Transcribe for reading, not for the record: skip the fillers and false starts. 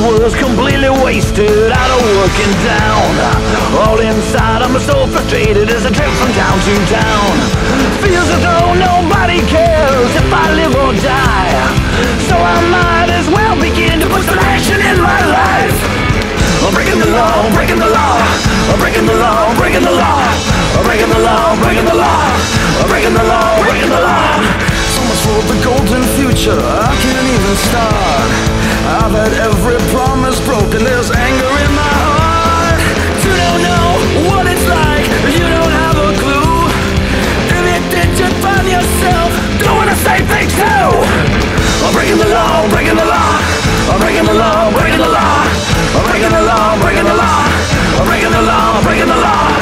was completely wasted, out of work and down. All inside I'm so frustrated as I trip from town to town. Feels as though nobody cares if I live or die, so I might as well begin to put some action in my life. I'm breaking the law, I'm breaking the law, I'm breaking the law, I'm breaking the law, I'm breaking the law, I'm breaking the law, I'm breaking the law, I'm breaking the law. So much for the golden future, I can't even start. I've had every promise broken, there's anger in my heart. You don't know what it's like, you don't have a clue. If you did, you'd find yourself doing the same thing too. I'm breaking the law, I'm breaking the law, I'm breaking the law, I'm breaking the law, I'm breaking the law, I'm breaking the law, I'm breaking the law, I'm breaking the law.